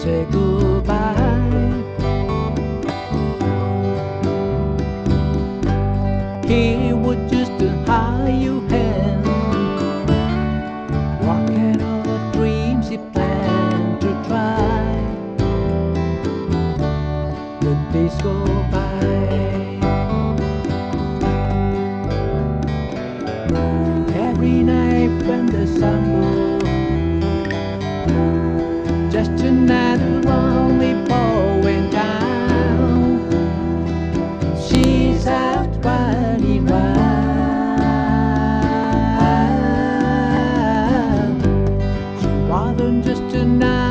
say goodbye. He would just hold your hand, walking all the dreams he planned to try. The days go by. Every night when the sun goes, just another lonely going down. She's out running wild. She wasn't just another